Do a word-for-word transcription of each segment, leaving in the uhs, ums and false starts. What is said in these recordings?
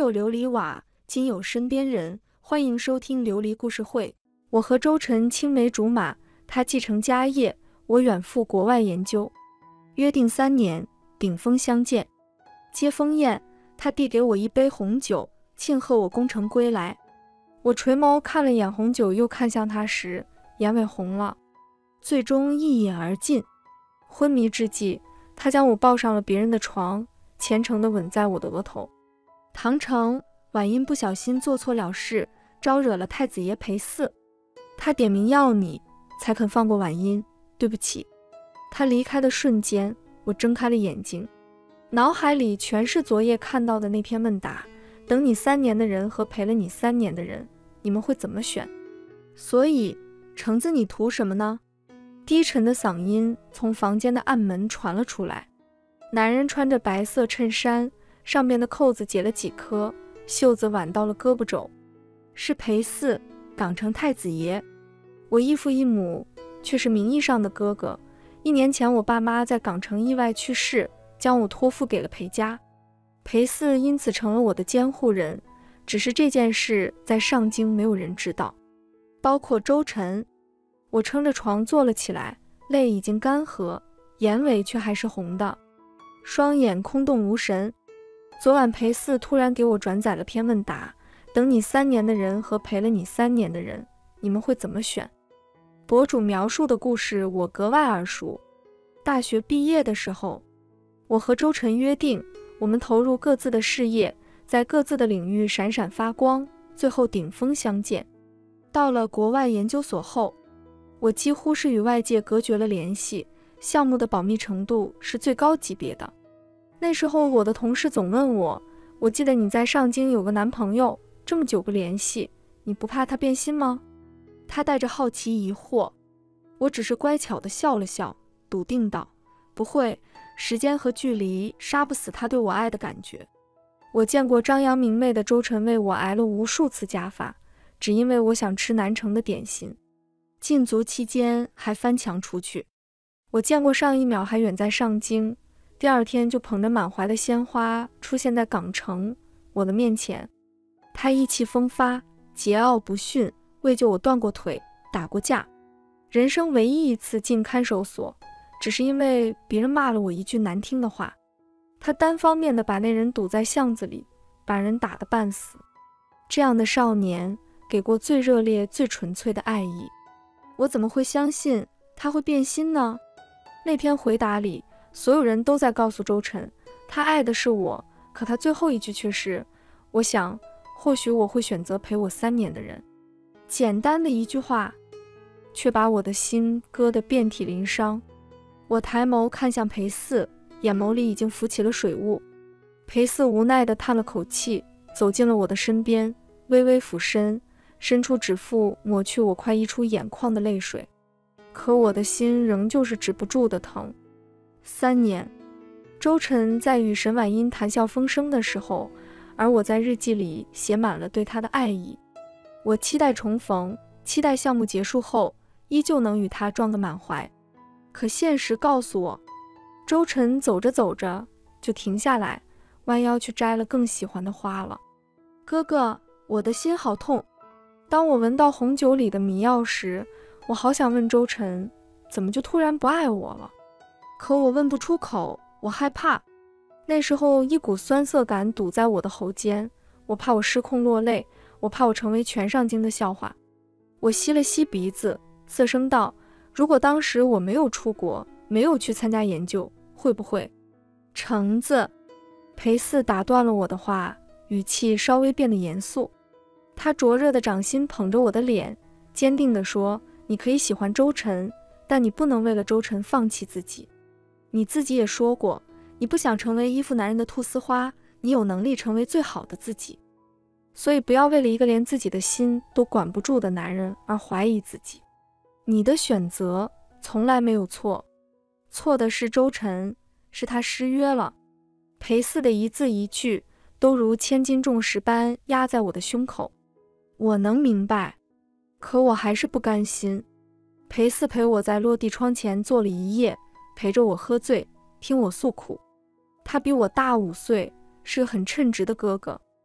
有琉璃瓦，今有身边人。欢迎收听琉璃故事会。我和周晨青梅竹马，他继承家业，我远赴国外研究，约定三年，顶峰相见。接风宴，他递给我一杯红酒，庆贺我功成归来。我垂眸看了眼红酒，又看向他时，眼尾红了，最终一饮而尽。昏迷之际，他将我抱上了别人的床，虔诚地吻在我的额头。唐城，婉音不小心做错了事，招惹了太子爷裴驷，他点名要你，才肯放过婉音，对不起。他离开的瞬间，我睁开了眼睛，脑海里全是昨夜看到的那篇问答，等你三年的人和陪了你三年的人，你们会怎么选？所以橙子，你图什么呢？低沉的嗓音从房间的暗门传了出来。男人穿着白色衬衫，上面的扣子解了几颗，袖子挽到了胳膊肘。是裴驷，港城太子爷。我异父异母，却是名义上的哥哥。一年前我爸妈在港城意外去世，将我托付给了裴家。裴驷因此成了我的监护人，只是这件事在上京没有人知道，包括周晨。我撑着床坐了起来，泪已经干涸，眼尾却还是红的，双眼空洞无神。昨晚裴驷突然给我转载了篇问答，等你三年的人和陪了你三年的人，你们会怎么选？博主描述的故事我格外耳熟。大学毕业的时候，我和周晨约定，我们投入各自的事业，在各自的领域闪闪发光，最后顶峰相见。到了国外研究所后，我几乎是与外界隔绝了联系，项目的保密程度是最高级别的。那时候我的同事总问我，我记得你在上京有个男朋友，这么久不联系，你不怕他变心吗？他带着好奇疑惑，我只是乖巧地笑了笑，笃定道，不会，时间和距离杀不死他对我爱的感觉。我见过张扬明媚的周晨为我挨了无数次家法，只因为我想吃南城的点心。禁足期间还翻墙出去。我见过上一秒还远在上京，第二天就捧着满怀的鲜花出现在港城我的面前。他意气风发，桀骜不驯，为救我断过腿，打过架。人生唯一一次进看守所，只是因为别人骂了我一句难听的话。他单方面的把那人堵在巷子里，把人打得半死。这样的少年，给过最热烈最纯粹的爱意。我怎么会相信他会变心呢？那篇回答里，所有人都在告诉周晨，他爱的是我，可他最后一句却是，我想，或许我会选择陪我三年的人。简单的一句话，却把我的心割得遍体鳞伤。我抬眸看向裴驷，眼眸里已经浮起了水雾。裴驷无奈地叹了口气，走进了我的身边，微微俯身，伸出指腹抹去我快溢出眼眶的泪水。可我的心仍旧是止不住的疼。三年，周晨在与沈婉音谈笑风生的时候，而我在日记里写满了对他的爱意。我期待重逢，期待项目结束后依旧能与他撞个满怀。可现实告诉我，周晨走着走着就停下来，弯腰去摘了更喜欢的花了。哥哥，我的心好痛。当我闻到红酒里的迷药时，我好想问周晨，怎么就突然不爱我了？可我问不出口，我害怕。那时候一股酸涩感堵在我的喉间，我怕我失控落泪，我怕我成为全上京的笑话。我吸了吸鼻子，涩声道，如果当时我没有出国，没有去参加研究，会不会？橙子，裴驷打断了我的话，语气稍微变得严肃。他灼热的掌心捧着我的脸，坚定地说，你可以喜欢周晨，但你不能为了周晨放弃自己。你自己也说过，你不想成为依附男人的菟丝花，你有能力成为最好的自己。所以不要为了一个连自己的心都管不住的男人而怀疑自己。你的选择从来没有错，错的是周晨，是他失约了。裴驷的一字一句都如千斤重石般压在我的胸口。我能明白，可我还是不甘心。裴驷陪我在落地窗前坐了一夜，陪着我喝醉，听我诉苦。他比我大五岁，是个很称职的哥哥。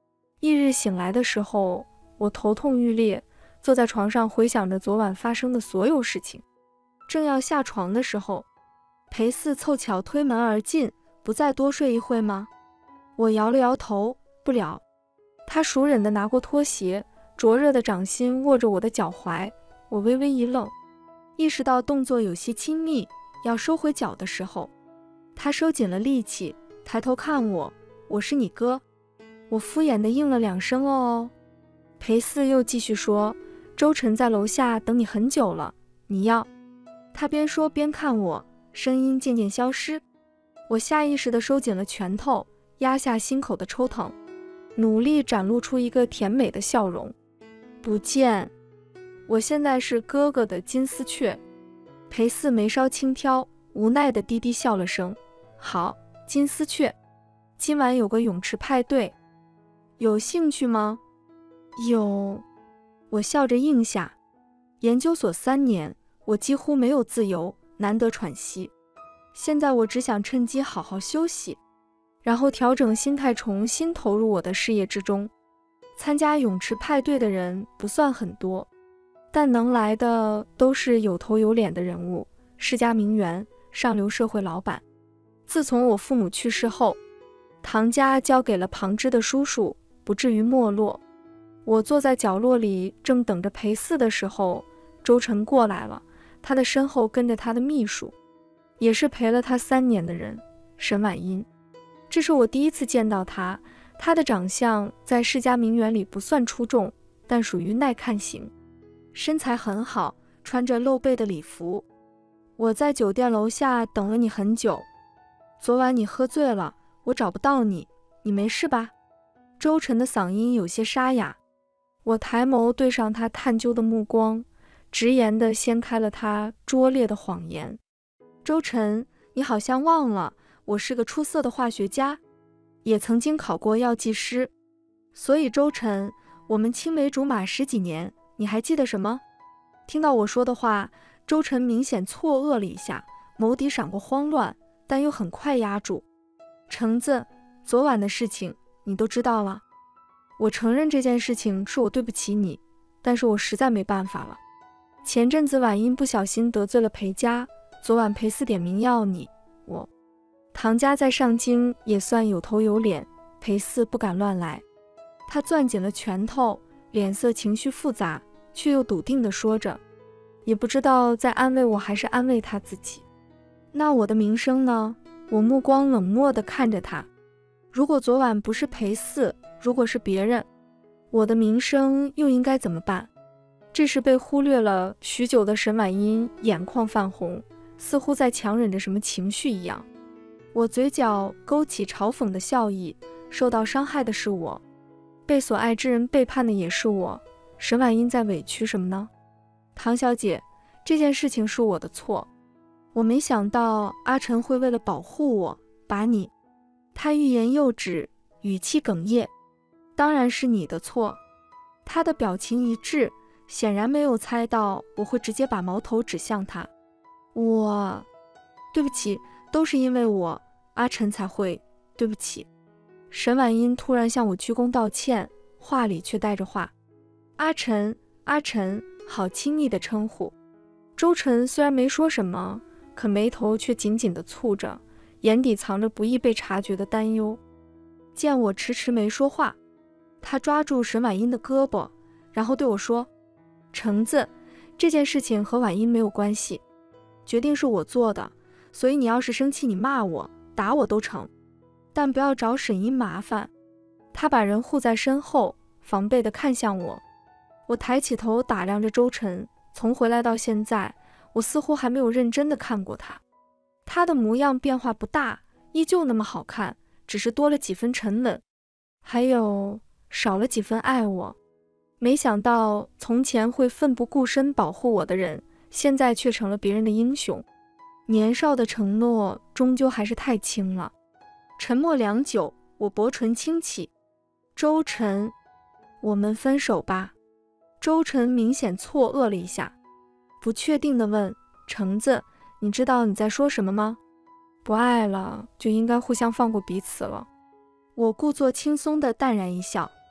翌日醒来的时候，我头痛欲裂，坐在床上回想着昨晚发生的所有事情。正要下床的时候，裴四凑巧推门而进，不再多睡一会吗？我摇了摇头，不了。他熟稔地拿过拖鞋，灼热的掌心握着我的脚踝，我微微一愣，意识到动作有些亲密，要收回脚的时候，他收紧了力气，抬头看我，我是你哥。我敷衍地应了两声哦哦。裴四又继续说，周晨在楼下等你很久了，你要……他边说边看我，声音渐渐消失。我下意识地收紧了拳头，压下心口的抽疼，努力展露出一个甜美的笑容。不见，我现在是哥哥的金丝雀。裴四眉梢轻挑，无奈地低低笑了声。好，金丝雀，今晚有个泳池派对，有兴趣吗？有，我笑着应下。研究所三年，我几乎没有自由，难得喘息。现在我只想趁机好好休息，然后调整心态，重新投入我的事业之中。参加泳池派对的人不算很多，但能来的都是有头有脸的人物，世家名媛，上流社会老板。自从我父母去世后，唐家交给了旁支的叔叔，不至于没落。我坐在角落里，正等着裴四的时候，周晨过来了，他的身后跟着他的秘书，也是陪了他三年的人，沈婉音。这是我第一次见到他，他的长相在世家名媛里不算出众，但属于耐看型，身材很好，穿着露背的礼服。我在酒店楼下等了你很久，昨晚你喝醉了，我找不到你，你没事吧？周晨的嗓音有些沙哑。我抬眸对上他探究的目光，直言地掀开了他拙劣的谎言。周晨，你好像忘了，我是个出色的化学家，也曾经考过药剂师。所以周晨，我们青梅竹马十几年，你还记得什么？听到我说的话，周晨明显错愕了一下，眸底闪过慌乱，但又很快压住。橙子，昨晚的事情你都知道了。我承认这件事情是我对不起你，但是我实在没办法了。前阵子婉音不小心得罪了裴家，昨晚裴四点名要你，我唐家在上京也算有头有脸，裴四不敢乱来。他攥紧了拳头，脸色情绪复杂，却又笃定地说着，也不知道在安慰我还是安慰他自己。那我的名声呢？我目光冷漠地看着他。如果昨晚不是裴四，如果是别人，我的名声又应该怎么办？这时被忽略了许久的沈婉音眼眶泛红，似乎在强忍着什么情绪一样。我嘴角勾起嘲讽的笑意，受到伤害的是我，被所爱之人背叛的也是我，沈婉音在委屈什么呢？唐小姐，这件事情是我的错，我没想到阿晨会为了保护我把你……他欲言又止，语气哽咽。当然是你的错。他的表情一滞，显然没有猜到我会直接把矛头指向他。我……对不起，都是因为我，阿晨才会……对不起。沈婉音突然向我鞠躬道歉，话里却带着话。阿晨，阿晨，好亲昵的称呼。周晨虽然没说什么，可眉头却紧紧地蹙着，眼底藏着不易被察觉的担忧。见我迟迟没说话，他抓住沈婉音的胳膊，然后对我说，橙子，这件事情和婉音没有关系，决定是我做的，所以你要是生气，你骂我打我都成，但不要找沈音麻烦。他把人护在身后，防备地看向我。我抬起头打量着周晨，从回来到现在，我似乎还没有认真地看过他。他的模样变化不大，依旧那么好看，只是多了几分沉稳，还有少了几分爱我。没想到从前会奋不顾身保护我的人，现在却成了别人的英雄。年少的承诺终究还是太轻了。沉默良久，我薄唇轻启，周晨，我们分手吧。周晨明显错愕了一下，不确定地问，橙子，你知道你在说什么吗？不爱了就应该互相放过彼此了。我故作轻松地淡然一笑，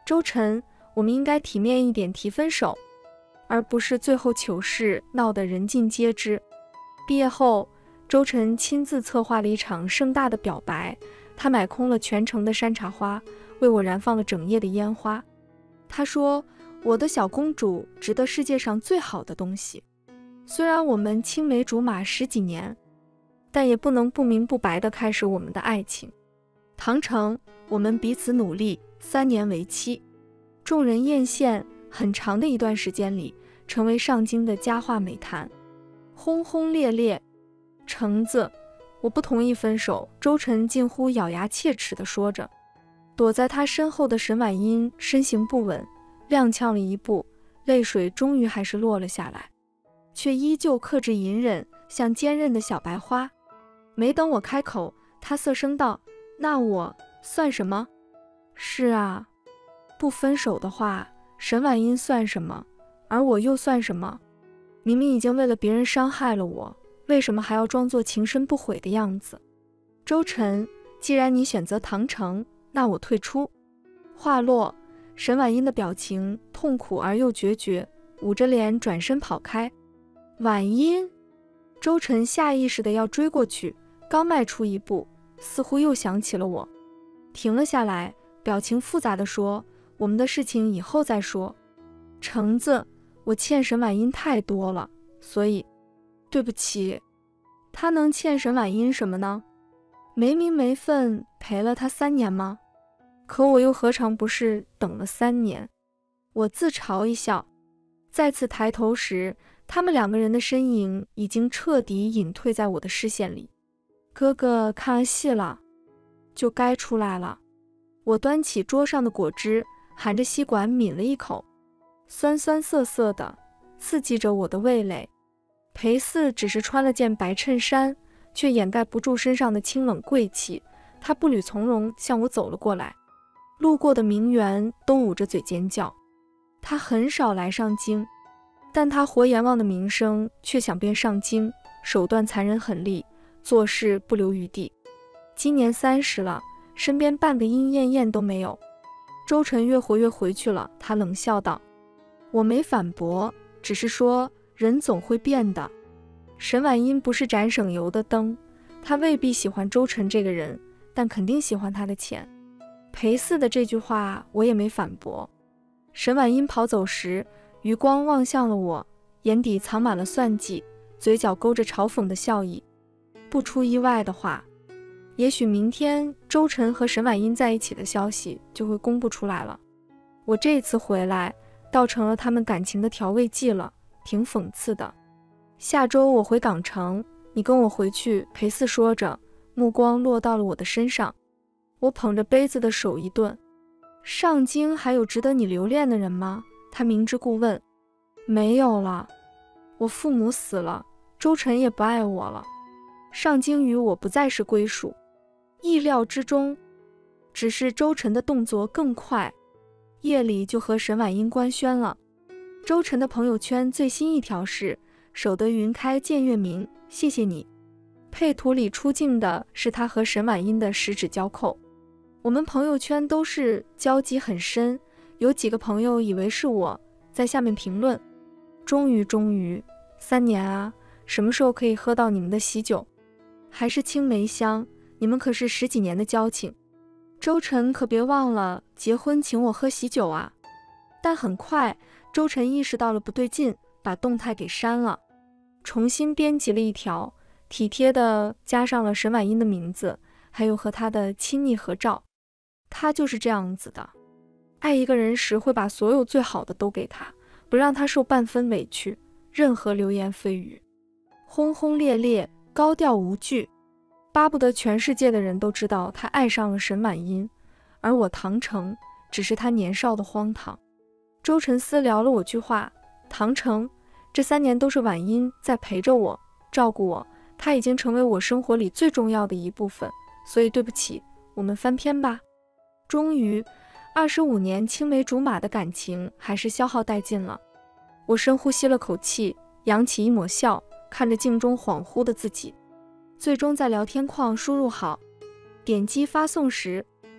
周晨，我们应该体面一点提分手，而不是最后糗事闹得人尽皆知。毕业后，周晨亲自策划了一场盛大的表白，他买空了全城的山茶花，为我燃放了整夜的烟花。他说，我的小公主值得世界上最好的东西。虽然我们青梅竹马十几年，但也不能不明不白地开始我们的爱情。唐城，我们彼此努力，三年为期。众人艳羡，很长的一段时间里，成为上京的佳话美谈，轰轰烈烈。橙子，我不同意分手。周晨近乎咬牙切齿地说着。躲在他身后的沈婉音身形不稳，踉跄了一步，泪水终于还是落了下来，却依旧克制隐忍，像坚韧的小白花。没等我开口，他涩声道，那我算什么？是啊，不分手的话，沈婉音算什么？而我又算什么？明明已经为了别人伤害了我，为什么还要装作情深不悔的样子？周晨，既然你选择唐城，那我退出。话落，沈婉音的表情痛苦而又决绝，捂着脸转身跑开。婉音，周晨下意识的要追过去，刚迈出一步，似乎又想起了我，停了下来，表情复杂的说，我们的事情以后再说。橙子，我欠沈婉音太多了，所以对不起。他能欠沈婉音什么呢？没名没分陪了他三年吗？可我又何尝不是等了三年？我自嘲一笑，再次抬头时，他们两个人的身影已经彻底隐退在我的视线里。哥哥看完戏了，就该出来了。我端起桌上的果汁，含着吸管抿了一口，酸酸涩涩的，刺激着我的味蕾。裴四只是穿了件白衬衫，却掩盖不住身上的清冷贵气。他步履从容向我走了过来，路过的名媛都捂着嘴尖叫。他很少来上京，但他活阎王的名声却想变上京，手段残忍狠厉，做事不留余地。今年三十了，身边半个殷艳艳都没有。周晨越活越回去了，他冷笑道。我没反驳，只是说人总会变的。沈婉音不是盏省油的灯，她未必喜欢周晨这个人，但肯定喜欢他的钱。裴四的这句话我也没反驳。沈婉音跑走时，余光望向了我，眼底藏满了算计，嘴角勾着嘲讽的笑意。不出意外的话，也许明天周晨和沈婉音在一起的消息就会公布出来了。我这次回来倒成了他们感情的调味剂了，挺讽刺的。下周我回港城，你跟我回去。裴四说着，目光落到了我的身上。我捧着杯子的手一顿。上京还有值得你留恋的人吗？他明知故问。没有了，我父母死了，周晨也不爱我了，上京与我不再是归属。意料之中，只是周晨的动作更快，夜里就和沈婉音官宣了。周晨的朋友圈最新一条是守得云开见月明，谢谢你。配图里出镜的是他和沈婉音的十指交扣。我们朋友圈都是交集很深，有几个朋友以为是我，在下面评论，终于终于三年啊，什么时候可以喝到你们的喜酒？还是青梅香，你们可是十几年的交情。周晨可别忘了结婚请我喝喜酒啊。但很快周晨意识到了不对劲，把动态给删了，重新编辑了一条，体贴的加上了沈婉音的名字，还有和她的亲昵合照。他就是这样子的，爱一个人时会把所有最好的都给他，不让他受半分委屈，任何流言蜚语，轰轰烈烈，高调无惧，巴不得全世界的人都知道他爱上了沈婉音，而我唐城只是他年少的荒唐。周晨私聊了我句话，唐城，这三年都是婉音在陪着我，照顾我，她已经成为我生活里最重要的一部分，所以对不起，我们翻篇吧。终于，二十五年青梅竹马的感情还是消耗殆尽了。我深呼吸了口气，扬起一抹笑，看着镜中恍惚的自己，最终在聊天框输入好，点击发送时，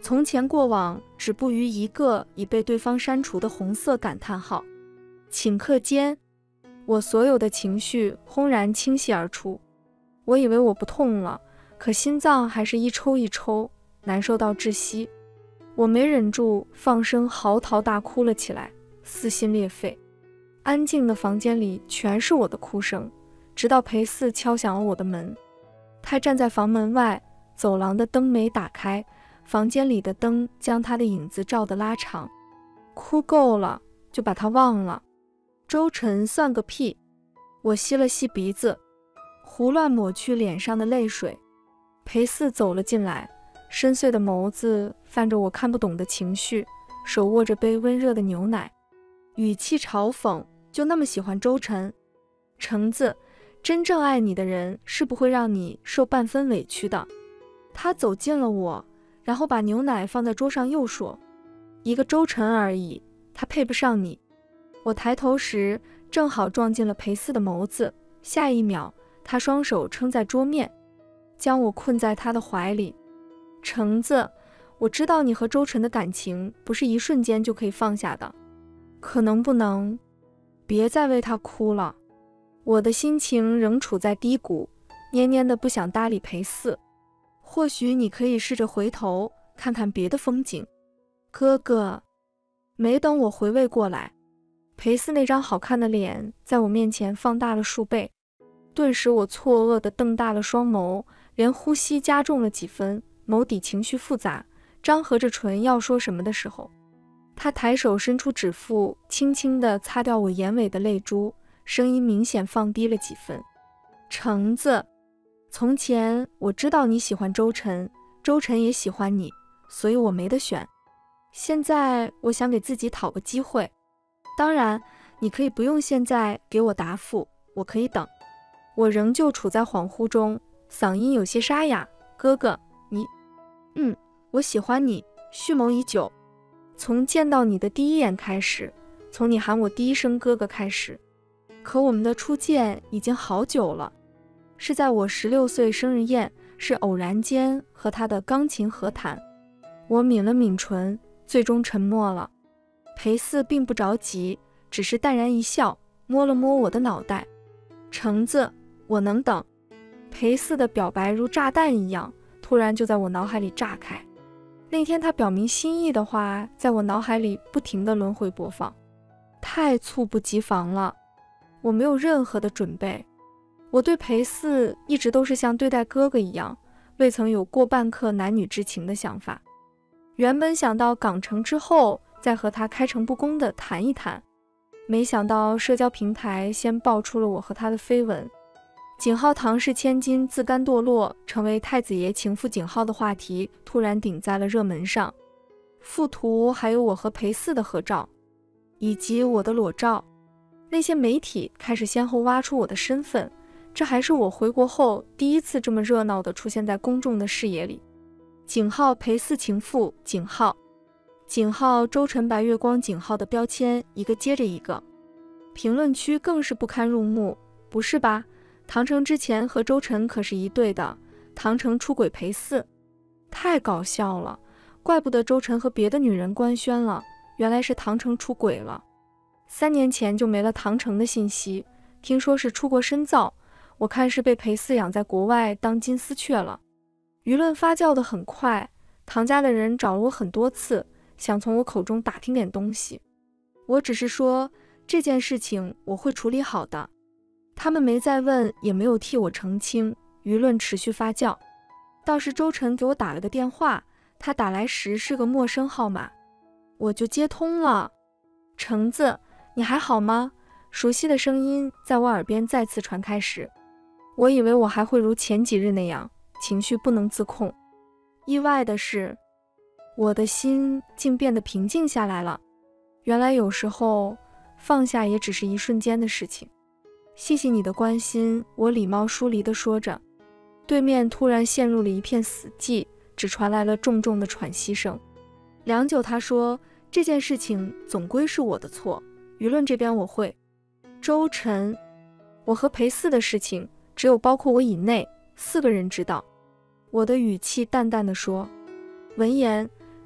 从前过往止步于一个已被对方删除的红色感叹号。顷刻间，我所有的情绪轰然倾泻而出。我以为我不痛了，可心脏还是一抽一抽，难受到窒息。我没忍住，放声嚎啕大哭了起来，撕心裂肺。安静的房间里全是我的哭声，直到裴四敲响了我的门。他站在房门外，走廊的灯没打开，房间里的灯将他的影子照得拉长。哭够了，就把他忘了。周晨算个屁！我吸了吸鼻子，胡乱抹去脸上的泪水。裴四走了进来，深邃的眸子泛着我看不懂的情绪，手握着杯温热的牛奶，语气嘲讽：就那么喜欢周晨？橙子，真正爱你的人是不会让你受半分委屈的。他走近了我，然后把牛奶放在桌上，又说：一个周晨而已，他配不上你。我抬头时正好撞进了裴四的眸子，下一秒他双手撑在桌面，将我困在他的怀里。橙子，我知道你和周晨的感情不是一瞬间就可以放下的，可能不能别再为他哭了。我的心情仍处在低谷，蔫蔫的不想搭理裴四。或许你可以试着回头看看别的风景。哥哥。没等我回味过来，裴四那张好看的脸在我面前放大了数倍，顿时我错愕地瞪大了双眸，连呼吸加重了几分，眸底情绪复杂，张合着唇要说什么的时候，他抬手伸出指腹，轻轻地擦掉我眼尾的泪珠，声音明显放低了几分。橙子，从前我知道你喜欢周晨，周晨也喜欢你，所以我没得选。现在我想给自己讨个机会，当然你可以不用现在给我答复，我可以等。我仍旧处在恍惚中，嗓音有些沙哑。哥哥，你……嗯，我喜欢你，蓄谋已久，从见到你的第一眼开始，从你喊我第一声哥哥开始。可我们的初见已经好久了，是在我十六岁生日宴，是偶然间和他的钢琴和谈。我抿了抿唇，最终沉默了。裴四并不着急，只是淡然一笑，摸了摸我的脑袋。橙子，我能等。裴四的表白如炸弹一样，突然就在我脑海里炸开。那天他表明心意的话，在我脑海里不停地轮回播放，太猝不及防了。我没有任何的准备，我对裴四一直都是像对待哥哥一样，未曾有过半刻男女之情的想法。原本想到港城之后再和他开诚布公地谈一谈，没想到社交平台先爆出了我和他的绯闻。景浩唐氏千金自甘堕落，成为太子爷情妇景浩的话题突然顶在了热门上。附图还有我和裴四的合照，以及我的裸照。那些媒体开始先后挖出我的身份，这还是我回国后第一次这么热闹地出现在公众的视野里。景浩裴四情妇景浩，景浩周晨白月光景浩的标签一个接着一个，评论区更是不堪入目。不是吧，唐城之前和周晨可是一对的，唐城出轨裴四，太搞笑了，怪不得周晨和别的女人官宣了，原来是唐城出轨了。三年前就没了唐城的信息，听说是出国深造，我看是被裴四养在国外当金丝雀了。舆论发酵得很快，唐家的人找了我很多次，想从我口中打听点东西。我只是说这件事情我会处理好的，他们没再问，也没有替我澄清。舆论持续发酵，倒是周晨给我打了个电话，他打来时是个陌生号码，我就接通了。橙子，你还好吗？熟悉的声音在我耳边再次传开时，我以为我还会如前几日那样情绪不能自控。意外的是，我的心竟变得平静下来了。原来有时候放下也只是一瞬间的事情。谢谢你的关心，我礼貌疏离地说着。对面突然陷入了一片死寂，只传来了重重的喘息声。良久，他说，这件事情总归是我的错，舆论这边我会。周晨，我和裴四的事情只有包括我以内四个人知道。我的语气淡淡地说。闻言，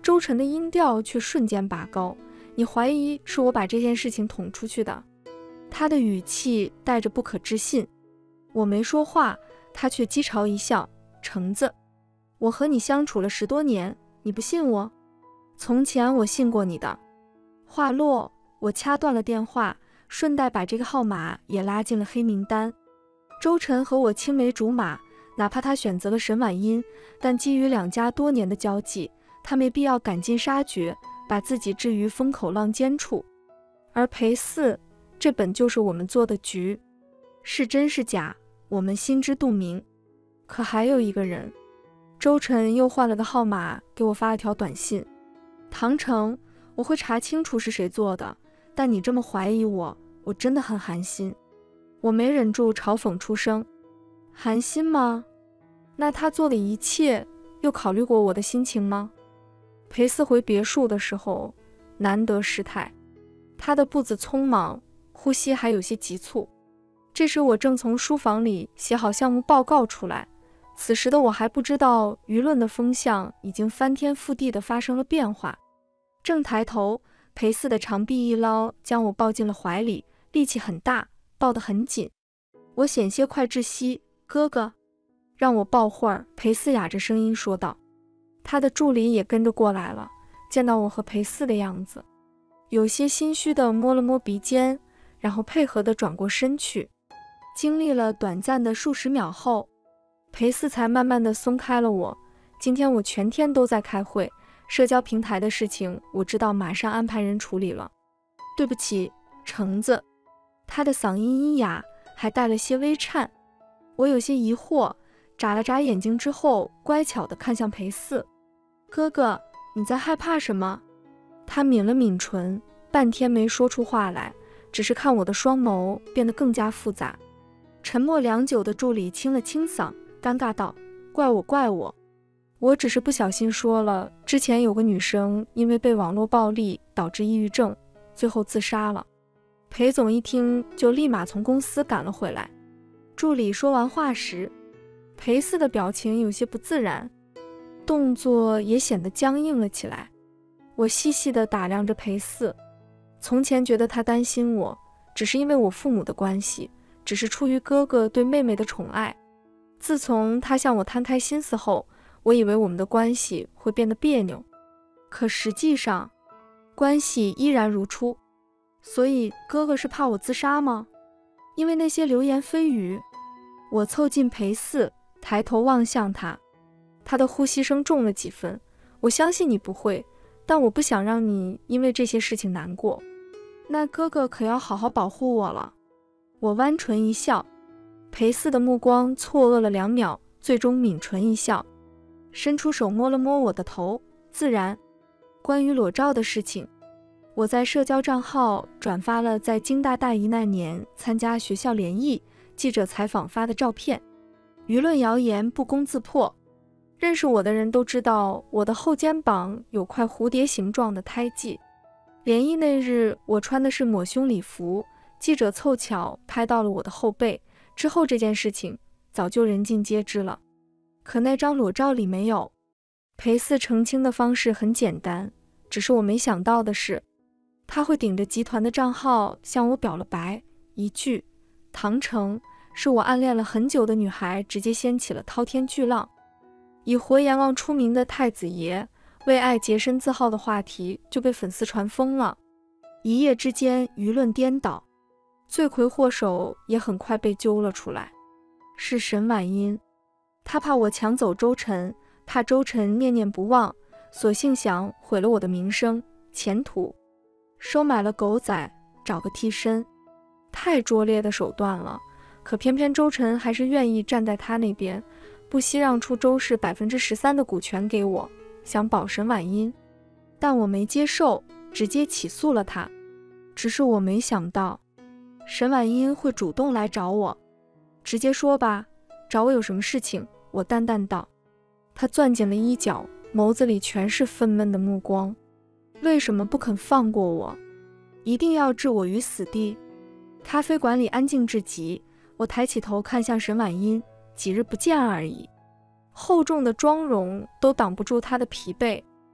周晨的音调却瞬间拔高，你怀疑是我把这件事情捅出去的？他的语气带着不可置信。我没说话，他却讥嘲一笑，橙子，我和你相处了十多年，你不信我？从前我信过你的。话落，我掐断了电话，顺带把这个号码也拉进了黑名单。周晨和我青梅竹马，哪怕他选择了沈婉音，但基于两家多年的交际，他没必要赶尽杀绝，把自己置于风口浪尖处。而裴四，这本就是我们做的局，是真是假，我们心知肚明。可还有一个人，周晨又换了个号码给我发了条短信：唐城，我会查清楚是谁做的，但你这么怀疑我，我真的很寒心。我没忍住嘲讽出声：寒心吗？那他做的一切又考虑过我的心情吗？裴四回别墅的时候难得失态，他的步子匆忙，呼吸还有些急促。这时我正从书房里写好项目报告出来，此时的我还不知道舆论的风向已经翻天覆地的发生了变化。正抬头，裴四的长臂一捞，将我抱进了怀里，力气很大，抱得很紧。我险些快窒息，哥哥，让我抱会儿。裴四哑着声音说道。他的助理也跟着过来了，见到我和裴四的样子，有些心虚的摸了摸鼻尖，然后配合的转过身去。经历了短暂的数十秒后，裴四才慢慢的松开了我。今天我全天都在开会，社交平台的事情我知道，马上安排人处理了。对不起，橙子。他的嗓音阴哑，还带了些微颤。我有些疑惑，眨了眨眼睛之后，乖巧地看向裴四。哥哥，你在害怕什么？他抿了抿唇，半天没说出话来，只是看我的双眸变得更加复杂。沉默良久的助理清了清嗓，尴尬道：怪我怪我，我只是不小心说了，之前有个女生因为被网络暴力导致抑郁症，最后自杀了。裴总一听就立马从公司赶了回来。助理说完话时，裴四的表情有些不自然，动作也显得僵硬了起来。我细细地打量着裴四，从前觉得他担心我，只是因为我父母的关系，只是出于哥哥对妹妹的宠爱。自从他向我摊开心思后，我以为我们的关系会变得别扭，可实际上关系依然如初。所以哥哥是怕我自杀吗？因为那些流言蜚语？我凑近裴四，抬头望向他，他的呼吸声重了几分。我相信你不会，但我不想让你因为这些事情难过。那哥哥可要好好保护我了。我弯唇一笑。裴四的目光错愕了两秒，最终抿唇一笑，伸出手摸了摸我的头。自然，关于裸照的事情，我在社交账号转发了在京大大一那年参加学校联谊记者采访发的照片，舆论谣言不攻自破。认识我的人都知道我的后肩膀有块蝴蝶形状的胎记。联谊那日我穿的是抹胸礼服，记者凑巧拍到了我的后背，之后这件事情早就人尽皆知了。可那张裸照里没有。裴四澄清的方式很简单，只是我没想到的是，他会顶着集团的账号向我表了白，一句唐城是我暗恋了很久的女孩，直接掀起了滔天巨浪。以活阎王出名的太子爷为爱洁身自好的话题就被粉丝传疯了，一夜之间舆论颠倒，罪魁祸首也很快被揪了出来，是沈婉音。他怕我抢走周晨，怕周晨念念不忘，索性想毁了我的名声前途，收买了狗仔找个替身。太拙劣的手段了，可偏偏周晨还是愿意站在他那边，不惜让出周氏百分之十三的股权给我，想保沈婉音。但我没接受，直接起诉了他。只是我没想到沈婉音会主动来找我。直接说吧，找我有什么事情？我淡淡道。他攥紧了衣角，眸子里全是愤懑的目光。为什么不肯放过我？一定要置我于死地？咖啡馆里安静至极，我抬起头看向沈婉音，几日不见而已，厚重的妆容都挡不住她的疲惫。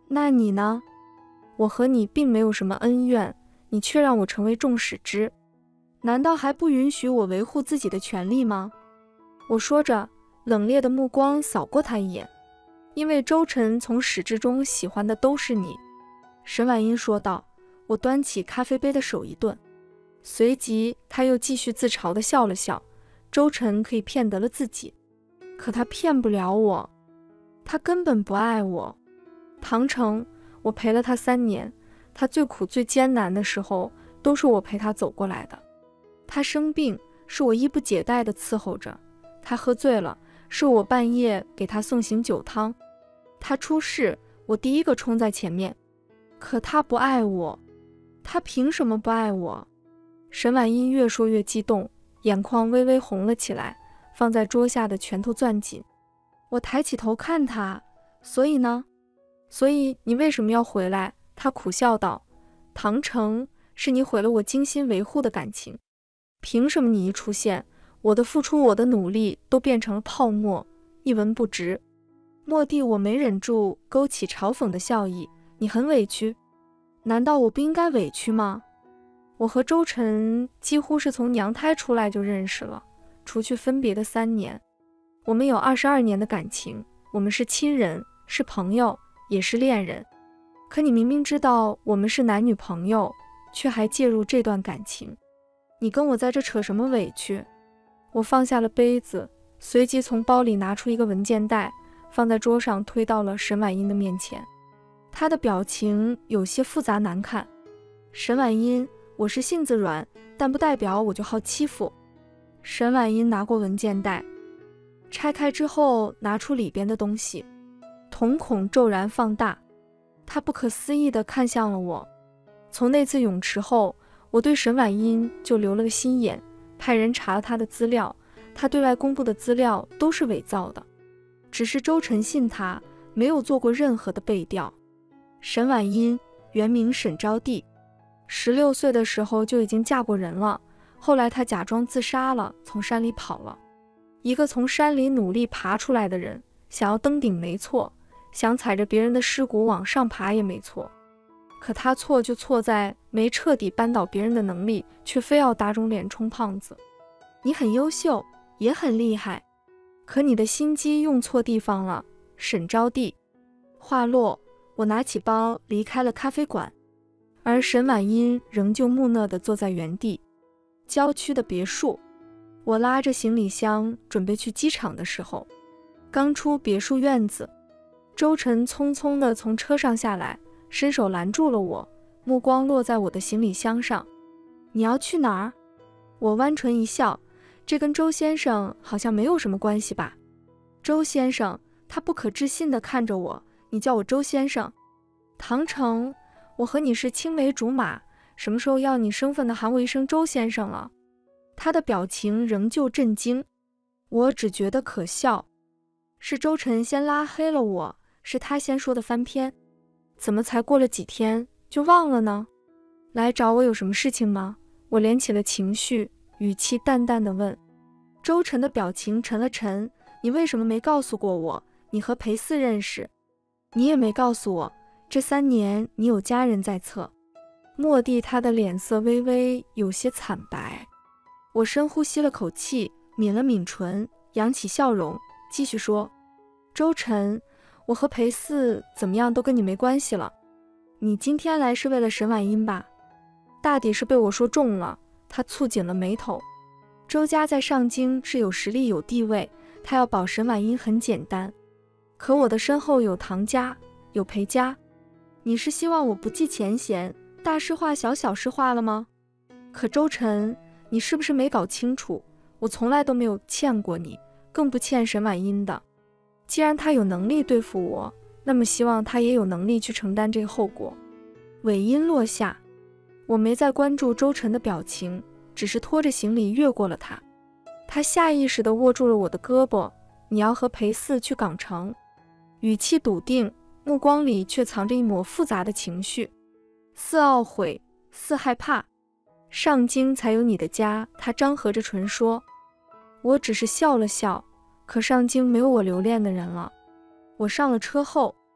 那你呢？我和你并没有什么恩怨，你却让我成为众矢之，难道还不允许我维护自己的权利吗？我说着，冷冽的目光扫过他一眼。因为周晨从始至终喜欢的都是你，沈婉音说道。我端起咖啡杯的手一顿，随即他又继续自嘲地笑了笑。周晨可以骗得了自己，可他骗不了我，他根本不爱我。唐城，我陪了他三年，他最苦最艰难的时候都是我陪他走过来的。他生病是我衣不解带地伺候着，他喝醉了是我半夜给他送行酒汤，他出事我第一个冲在前面。可他不爱我，他凭什么不爱我？沈婉音越说越激动，眼眶微微红了起来，放在桌下的拳头攥紧。我抬起头看他，所以呢？所以你为什么要回来？他苦笑道。唐城，是你毁了我精心维护的感情，凭什么你一出现，我的付出我的努力都变成了泡沫，一文不值？蓦地我没忍住勾起嘲讽的笑意。你很委屈？难道我不应该委屈吗？我和周晨几乎是从娘胎出来就认识了，除去分别的三年，我们有二十二年的感情，我们是亲人，是朋友，也是恋人。可你明明知道我们是男女朋友，却还介入这段感情，你跟我在这扯什么委屈？我放下了杯子，随即从包里拿出一个文件袋，放在桌上推到了沈婉音的面前。他的表情有些复杂难看。沈婉音，我是性子软，但不代表我就好欺负。沈婉音拿过文件袋，拆开之后拿出里边的东西，瞳孔骤然放大，他不可思议地看向了我。从那次泳池后，我对沈婉音就留了个心眼，派人查了他的资料，他对外公布的资料都是伪造的，只是周晨信他，没有做过任何的背调。沈婉音原名沈招娣，十六岁的时候就已经嫁过人了，后来她假装自杀了，从山里跑了。一个从山里努力爬出来的人，想要登顶没错，想踩着别人的尸骨往上爬也没错，可他错就错在没彻底扳倒别人的能力，却非要打肿脸充胖子。你很优秀，也很厉害，可你的心机用错地方了，沈招娣。话落，我拿起包离开了咖啡馆，而沈婉音仍旧木讷地坐在原地。郊区的别墅，我拉着行李箱准备去机场的时候，刚出别墅院子，周晨匆匆地从车上下来，伸手拦住了我，目光落在我的行李箱上。你要去哪儿？我弯唇一笑，这跟周先生好像没有什么关系吧？周先生，他不可置信地看着我，你叫我周先生？唐城，我和你是青梅竹马，什么时候要你生分的喊我一声周先生了？他的表情仍旧震惊，我只觉得可笑。是周晨先拉黑了我，是他先说的翻篇，怎么才过了几天就忘了呢？来找我有什么事情吗？我连起了情绪，语气淡淡地问。周晨的表情沉了沉，你为什么没告诉过我你和裴四认识？你也没告诉我这三年你有家人在侧。蓦地他的脸色微微有些惨白，我深呼吸了口气，抿了抿唇，扬起笑容，继续说，周晨，我和裴四怎么样都跟你没关系了，你今天来是为了沈婉音吧？大抵是被我说中了。他蹙紧了眉头。周家在上京是有实力有地位，他要保沈婉音很简单，可我的身后有唐家，有裴家，你是希望我不计前嫌，大事化小，小事化了吗？可周晨，你是不是没搞清楚，我从来都没有欠过你，更不欠沈婉音的。既然他有能力对付我，那么希望他也有能力去承担这个后果。尾音落下，我没再关注周晨的表情，只是拖着行李越过了他。他下意识地握住了我的胳膊，你要和裴四去港城。语气笃定，目光里却藏着一抹复杂的情绪，似懊悔，似害怕。上京才有你的家，他张合着唇说。我只是笑了笑，可上京没有我留恋的人了。我上了车后，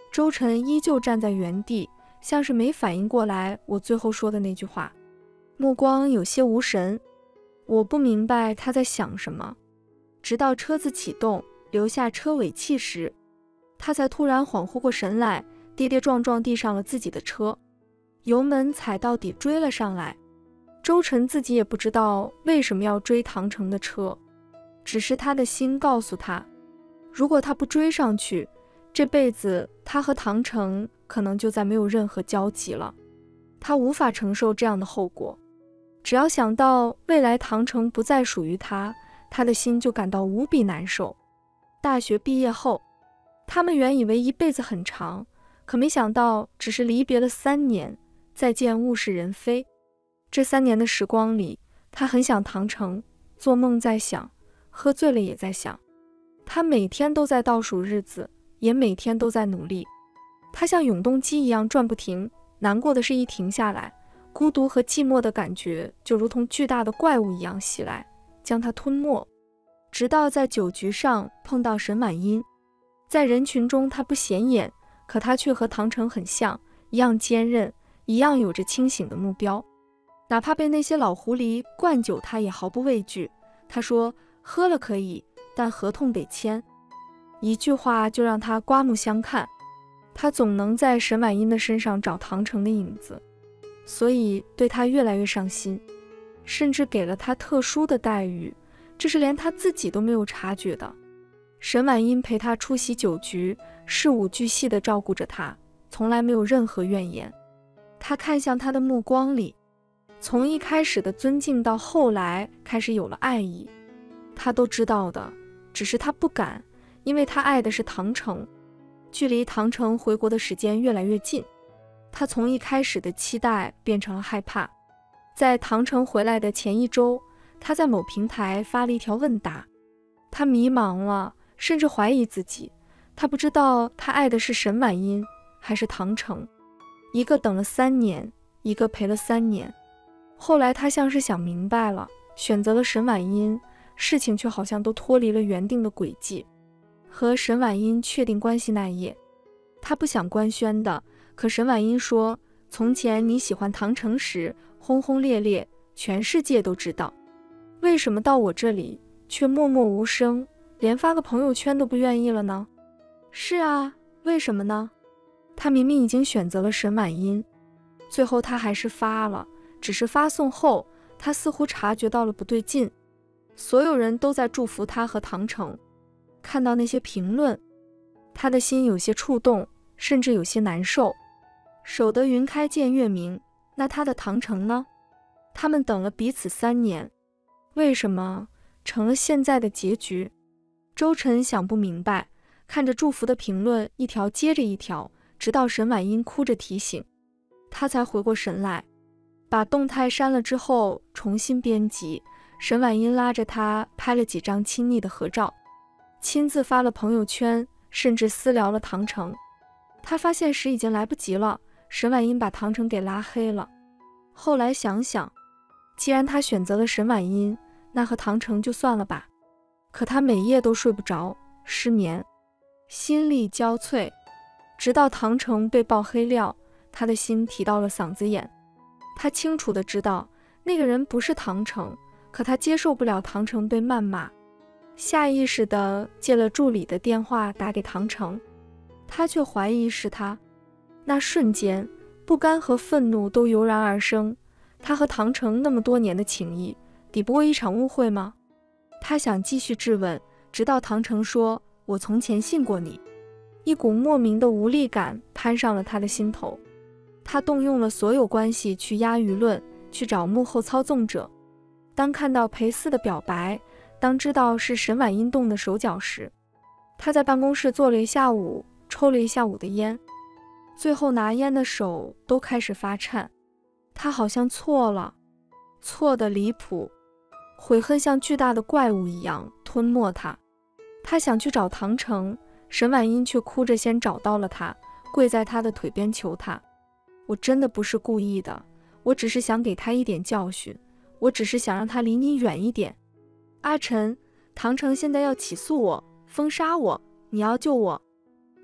周晨依旧站在原地，像是没反应过来我最后说的那句话，目光有些无神。我不明白他在想什么，直到车子启动，留下车尾气时，他才突然恍惚过神来，跌跌撞撞地上了自己的车，油门踩到底追了上来。周晨自己也不知道为什么要追唐城的车，只是他的心告诉他，如果他不追上去，这辈子他和唐城可能就再没有任何交集了。他无法承受这样的后果，只要想到未来唐城不再属于他，他的心就感到无比难受。大学毕业后，他们原以为一辈子很长，可没想到只是离别了三年，再见物是人非。这三年的时光里，他很想唐城，做梦在想，喝醉了也在想。他每天都在倒数日子，也每天都在努力。他像永动机一样转不停，难过的是一停下来，孤独和寂寞的感觉就如同巨大的怪物一样袭来，将他吞没。直到在酒局上碰到沈婉音，在人群中他不显眼，可他却和唐城很像，一样坚韧，一样有着清醒的目标。哪怕被那些老狐狸灌酒，他也毫不畏惧。他说，喝了可以，但合同得签。一句话就让他刮目相看。他总能在沈婉音的身上找唐城的影子，所以对他越来越上心，甚至给了他特殊的待遇，这是连他自己都没有察觉的。沈婉音陪他出席酒局，事无巨细地照顾着他，从来没有任何怨言。他看向他的目光里，从一开始的尊敬到后来开始有了爱意，他都知道的，只是他不敢，因为他爱的是唐城。距离唐城回国的时间越来越近，他从一开始的期待变成了害怕。在唐城回来的前一周，他在某平台发了一条问答，他迷茫了，甚至怀疑自己，他不知道他爱的是沈婉音还是唐城。一个等了三年，一个陪了三年。后来他像是想明白了，选择了沈婉音，事情却好像都脱离了原定的轨迹。和沈婉音确定关系那夜，他不想官宣的，可沈婉音说，从前你喜欢唐城时轰轰烈烈，全世界都知道，为什么到我这里却默默无声，连发个朋友圈都不愿意了呢？是啊，为什么呢？他明明已经选择了沈婉音，最后他还是发了，只是发送后，他似乎察觉到了不对劲。所有人都在祝福他和唐城，看到那些评论，他的心有些触动，甚至有些难受。守得云开见月明，那他的唐城呢？他们等了彼此三年，为什么成了现在的结局？周晨想不明白，看着祝福的评论一条接着一条，直到沈婉音哭着提醒，他才回过神来。把动态删了之后重新编辑，沈婉音拉着他拍了几张亲昵的合照，亲自发了朋友圈，甚至私聊了唐城。他发现时已经来不及了，沈婉音把唐城给拉黑了。后来想想，既然他选择了沈婉音，那和唐城就算了吧。可他每夜都睡不着，失眠，心力交瘁，直到唐城被爆黑料，他的心提到了嗓子眼。他清楚地知道那个人不是唐城，可他接受不了唐城被谩骂，下意识地借了助理的电话打给唐城，他却怀疑是他。那瞬间，不甘和愤怒都油然而生。他和唐城那么多年的情谊，抵不过一场误会吗？他想继续质问，直到唐城说，我从前信过你。一股莫名的无力感攀上了他的心头，他动用了所有关系去压舆论，去找幕后操纵者。当看到裴思的表白，当知道是沈婉音动的手脚时，他在办公室坐了一下午，抽了一下午的烟，最后拿烟的手都开始发颤。他好像错了，错得离谱，悔恨像巨大的怪物一样吞没他。他想去找唐城，沈婉音却哭着先找到了他，跪在他的腿边求他，我真的不是故意的，我只是想给他一点教训，我只是想让他离你远一点。阿晨，唐城现在要起诉我，封杀我，你要救我。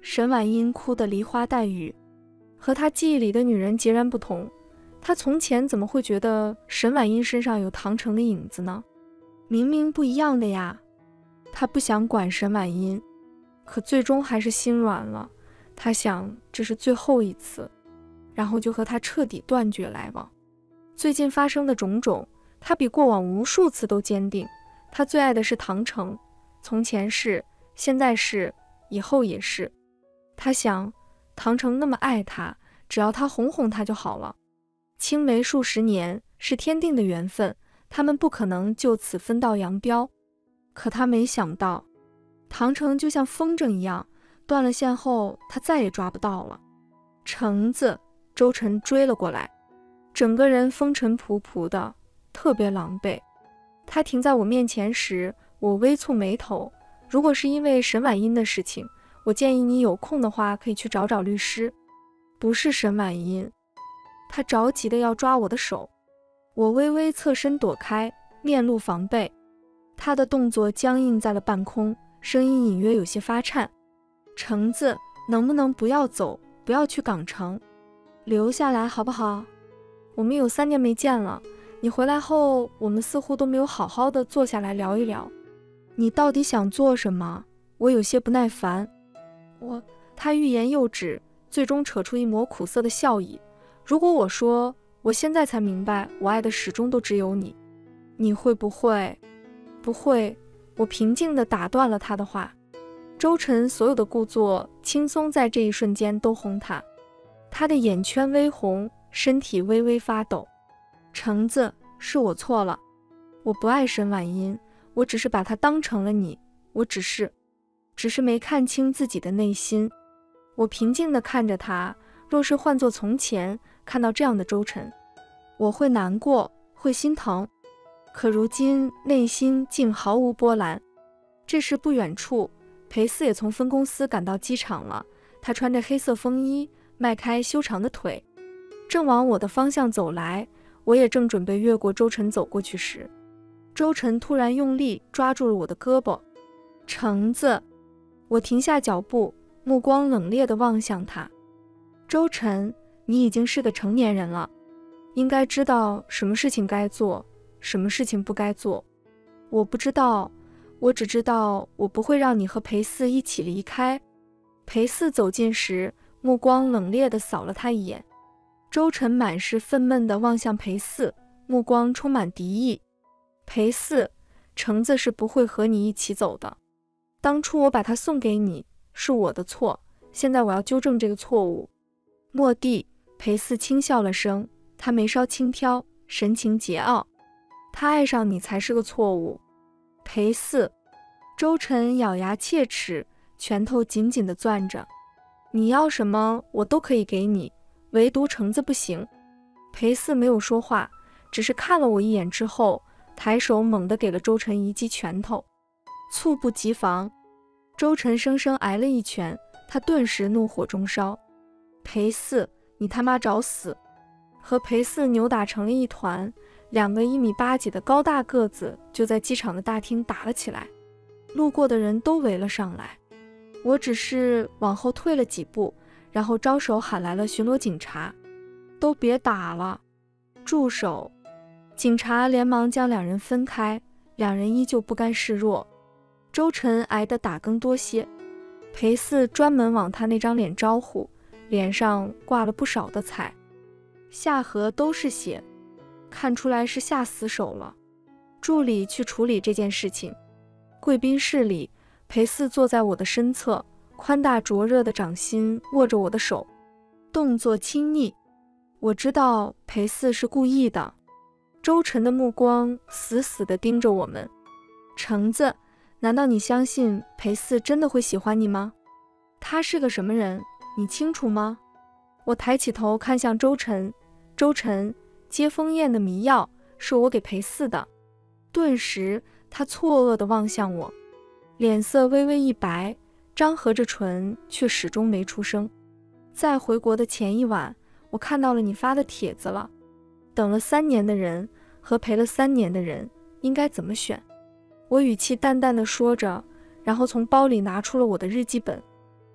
沈婉音哭得梨花带雨，和她记忆里的女人截然不同。她从前怎么会觉得沈婉音身上有唐城的影子呢？明明不一样的呀。她不想管沈婉音，可最终还是心软了。她想这是最后一次，然后就和她彻底断绝来往。最近发生的种种，她比过往无数次都坚定。她最爱的是唐城，从前是，现在是，以后也是。她想，唐城那么爱她，只要他哄哄她就好了。青梅数十年是天定的缘分，他们不可能就此分道扬镳。可她没想到，唐城就像风筝一样，断了线后他再也抓不到了。橙子，周晨追了过来，整个人风尘仆仆的，特别狼狈。他停在我面前时，我微蹙眉头。如果是因为沈婉音的事情，我建议你有空的话可以去找找律师。不是沈婉音。他着急的要抓我的手，我微微侧身躲开，面露防备。他的动作僵硬在了半空，声音隐约有些发颤。橙子，能不能不要走，不要去港城，留下来好不好？我们有三年没见了，你回来后，我们似乎都没有好好的坐下来聊一聊。你到底想做什么？我有些不耐烦。我，他欲言又止，最终扯出一抹苦涩的笑意。如果我说，我现在才明白，我爱的始终都只有你，你会不会？不会。我平静地打断了他的话。周晨所有的故作轻松在这一瞬间都轰塌，他的眼圈微红，身体微微发抖。橙子，是我错了，我不爱沈婉音，我只是把她当成了你，我只是只是没看清自己的内心。我平静地看着他，若是换作从前，看到这样的周晨，我会难过，会心疼，可如今内心竟毫无波澜。这时不远处，裴四也从分公司赶到机场了，他穿着黑色风衣，迈开修长的腿，正往我的方向走来。我也正准备越过周晨走过去时，周晨突然用力抓住了我的胳膊。橙子，我停下脚步，目光冷冽地望向他。周晨，你已经是个成年人了，应该知道什么事情该做，什么事情不该做。我不知道，我只知道我不会让你和裴四一起离开。裴四走近时，目光冷冽地扫了他一眼。周晨满是愤懑地望向裴四，目光充满敌意。裴四，橙子是不会和你一起走的。当初我把他送给你，是我的错，现在我要纠正这个错误。蓦地，裴四轻笑了声，他眉梢轻挑，神情桀骜。他爱上你才是个错误。裴四，周晨咬牙切齿，拳头紧紧地攥着。你要什么我都可以给你，唯独橙子不行。裴四没有说话，只是看了我一眼之后，抬手猛地给了周晨一记拳头。猝不及防，周晨生生挨了一拳，他顿时怒火中烧。裴四，你他妈找死！和裴四扭打成了一团，两个一米八几的高大个子就在机场的大厅打了起来，路过的人都围了上来。我只是往后退了几步，然后招手喊来了巡逻警察，都别打了，住手！警察连忙将两人分开，两人依旧不甘示弱。周晨挨得打更多些，裴四专门往他那张脸招呼，脸上挂了不少的彩，下颌都是血，看出来是下死手了。助理去处理这件事情。贵宾室里，裴四坐在我的身侧，宽大灼热的掌心握着我的手，动作亲昵。我知道裴四是故意的。周晨的目光死死地盯着我们。橙子，难道你相信裴四真的会喜欢你吗？他是个什么人，你清楚吗？我抬起头看向周晨。周晨，接风宴的迷药是我给裴四的。顿时他错愕地望向我，脸色微微一白，张合着唇却始终没出声。在回国的前一晚，我看到了你发的帖子了。等了三年的人和陪了三年的人，应该怎么选？我语气淡淡地说着，然后从包里拿出了我的日记本。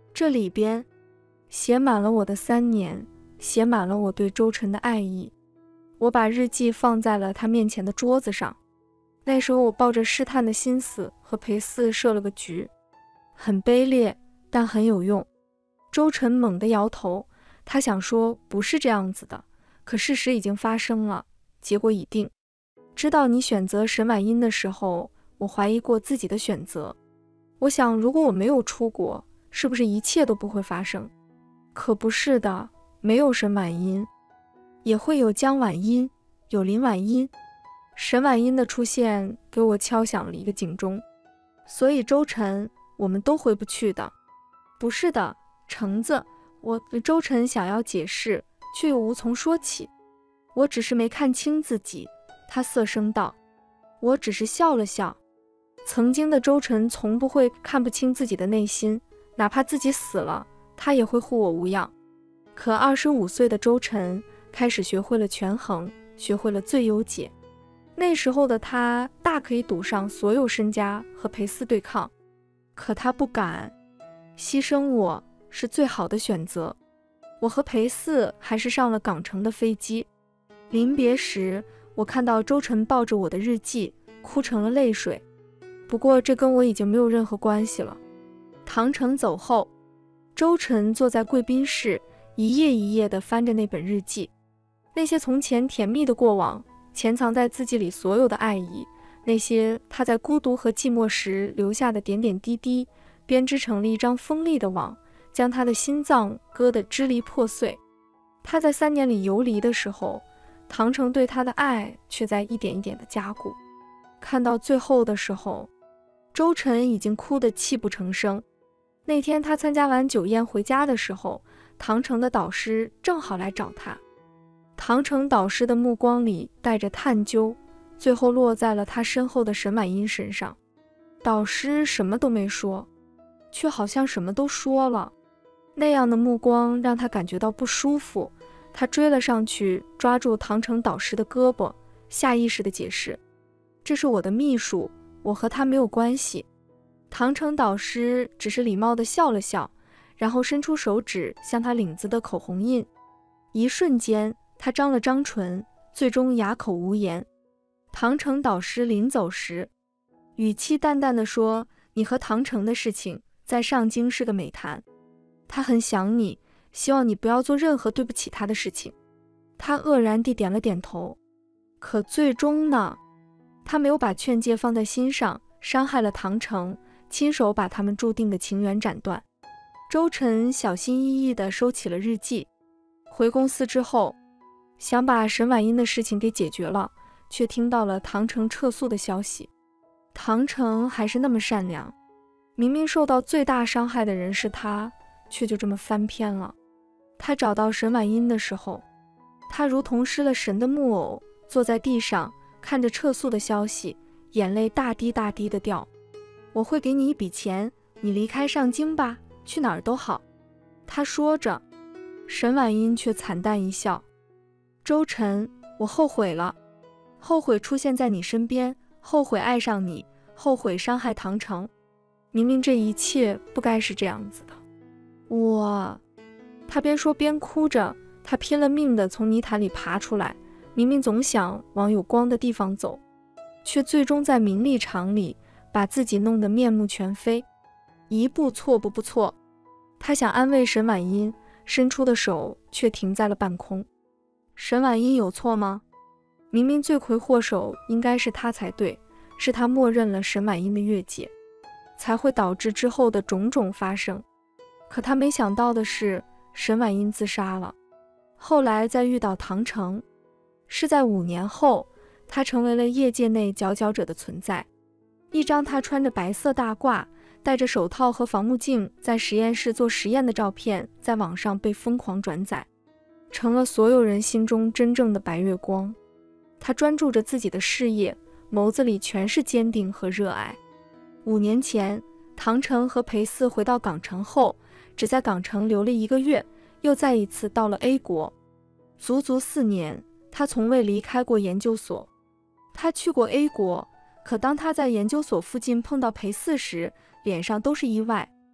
这里边写满了我的三年，写满了我对周晨的爱意。我把日记放在了他面前的桌子上。那时候我抱着试探的心思和裴四设了个局，很卑劣，但很有用。周晨猛地摇头，他想说不是这样子的，可事实已经发生了，结果已定。知道你选择沈婉英的时候，我怀疑过自己的选择。我想如果我没有出国，是不是一切都不会发生？可不是的，没有沈婉英，也会有江婉英，有林婉英。沈婉英的出现给我敲响了一个警钟。所以周晨，我们都回不去的。不是的，橙子，我周晨想要解释，却又无从说起。我只是没看清自己，他涩声道。我只是笑了笑。曾经的周晨从不会看不清自己的内心，哪怕自己死了，他也会护我无恙。可二十五岁的周晨开始学会了权衡，学会了最优解。那时候的他大可以赌上所有身家和裴四对抗，可他不敢。牺牲我是最好的选择。我和裴四还是上了港城的飞机。临别时，我看到周晨抱着我的日记，哭成了泪水。不过这跟我已经没有任何关系了。唐城走后，周晨坐在贵宾室，一页一页地翻着那本日记。那些从前甜蜜的过往，潜藏在字迹里所有的爱意，那些他在孤独和寂寞时留下的点点滴滴，编织成了一张锋利的网，将他的心脏割得支离破碎。他在三年里游离的时候，唐城对他的爱却在一点一点的加固。看到最后的时候，周晨已经哭得泣不成声。那天他参加完酒宴回家的时候，唐城的导师正好来找他。唐城导师的目光里带着探究，最后落在了他身后的沈婉英身上。导师什么都没说，却好像什么都说了。那样的目光让他感觉到不舒服。他追了上去，抓住唐城导师的胳膊，下意识地解释：这是我的秘书，我和他没有关系。唐城导师只是礼貌地笑了笑，然后伸出手指向他领子的口红印。一瞬间，他张了张唇，最终哑口无言。唐城导师临走时，语气淡淡地说：你和唐城的事情在上京是个美谈，他很想你，希望你不要做任何对不起他的事情。他愕然地点了点头。可最终呢？他没有把劝诫放在心上，伤害了唐城，亲手把他们注定的情缘斩断。周晨小心翼翼地收起了日记。回公司之后，想把沈婉英的事情给解决了，却听到了唐城撤诉的消息。唐城还是那么善良，明明受到最大伤害的人是他，却就这么翻篇了。他找到沈婉英的时候，他如同失了神的木偶，坐在地上看着撤诉的消息，眼泪大滴大滴的掉。我会给你一笔钱，你离开上京吧，去哪儿都好。他说着，沈婉英却惨淡一笑。周晨，我后悔了，后悔出现在你身边，后悔爱上你，后悔伤害唐城。明明这一切不该是这样子的。我……他边说边哭着，他拼了命地从泥潭里爬出来，明明总想往有光的地方走，却最终在名利场里把自己弄得面目全非。一步错步步错。他想安慰沈婉英，伸出的手却停在了半空。沈婉英有错吗？明明罪魁祸首应该是他才对，是他默认了沈婉英的越界，才会导致之后的种种发生。可他没想到的是，沈婉英自杀了。后来再遇到唐城，是在五年后，他成为了业界内佼佼者的存在。一张他穿着白色大褂，戴着手套和防目镜在实验室做实验的照片在网上被疯狂转载，成了所有人心中真正的白月光。他专注着自己的事业，眸子里全是坚定和热爱。五年前，唐城和裴四回到港城后，只在港城留了一个月，又再一次到了 A 国。足足四年，他从未离开过研究所。他去过 A 国，可当他在研究所附近碰到裴四时，脸上都是意外。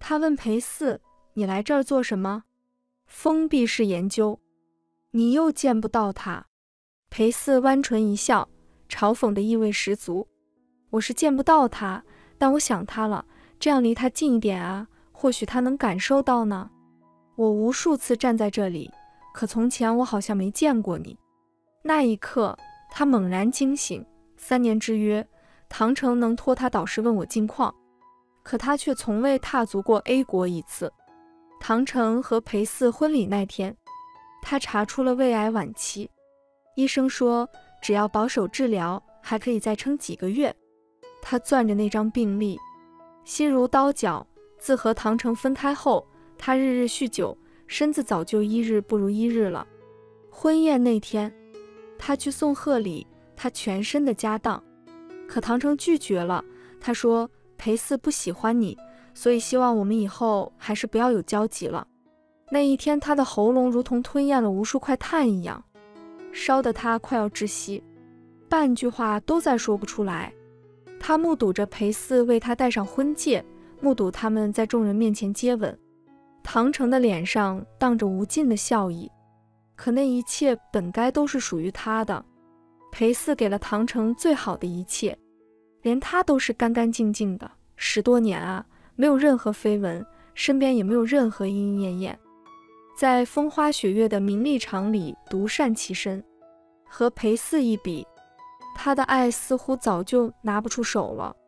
他问裴四：“你来这儿做什么？”“封闭式研究。”“你又见不到他。”裴四弯唇一笑，嘲讽的意味十足。“我是见不到他，但我想他了，这样离他近一点啊，或许他能感受到呢。我无数次站在这里，可从前我好像没见过你。”那一刻，他猛然惊醒。三年之约，唐城能托他导师问我近况，可他却从未踏足过 A 国一次。唐城和裴四婚礼那天，他查出了胃癌晚期，医生说只要保守治疗，还可以再撑几个月。他攥着那张病历，心如刀绞。自和唐城分开后，他日日酗酒，身子早就一日不如一日了。婚宴那天，他去送贺礼，他全身的家当，可唐城拒绝了。他说裴四不喜欢你，所以希望我们以后还是不要有交集了。那一天，他的喉咙如同吞咽了无数块炭一样，烧得他快要窒息，半句话都再说不出来。他目睹着裴四为他戴上婚戒，目睹他们在众人面前接吻。唐城的脸上荡着无尽的笑意，可那一切本该都是属于他的。裴四给了唐城最好的一切，连他都是干干净净的。十多年啊，没有任何绯闻，身边也没有任何莺莺燕燕，在风花雪月的名利场里独善其身。和裴四一比，他的爱似乎早就拿不出手了。